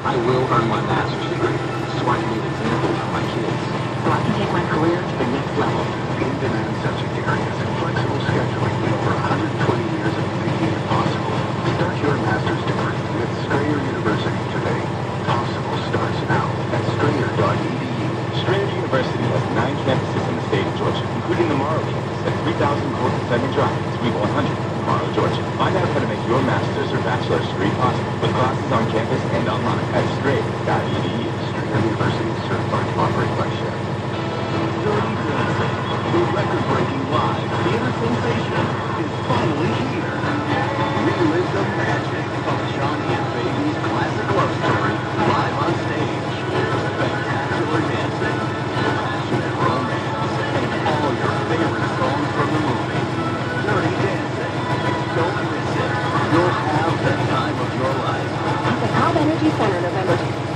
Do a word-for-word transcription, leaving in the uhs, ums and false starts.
I will earn my master's degree, so I can be an example for my kids. So I can take my career to the next level. In-demand subject areas and flexible scheduling with over one hundred twenty years of making it possible. Start your master's degree with Strayer University today. Possible starts now at strayer dot e d u. Strayer University has nine campuses in the state of Georgia, including the Morrow campus at three thousand Colton Center Drive, Suite one hundred, Morrow, Georgia. Find out how to make your master's or bachelor's degree possible with classes on campus and online at strayer dot e d u. Strayer University is certified to operate by Chef. Dirty Dancing, the record-breaking live theater sensation, is finally here. Relive the magic of Johnny and Baby's classic love story live on stage. Spectacular dancing, passionate romance, and all your favorite songs from the movie. Dirty Dancing. Don't miss it. You'll have the time of your life. At the Cobb Energy Center, November